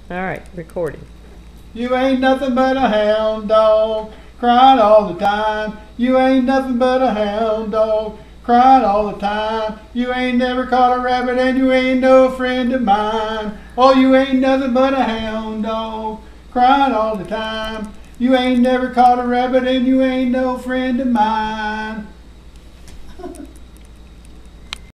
All right, recording. You ain't nothing but a hound dog, crying all the time. You ain't nothing but a hound dog, crying all the time. You ain't never caught a rabbit and you ain't no friend of mine. Oh, you ain't nothing but a hound dog, crying all the time. You ain't never caught a rabbit and you ain't no friend of mine.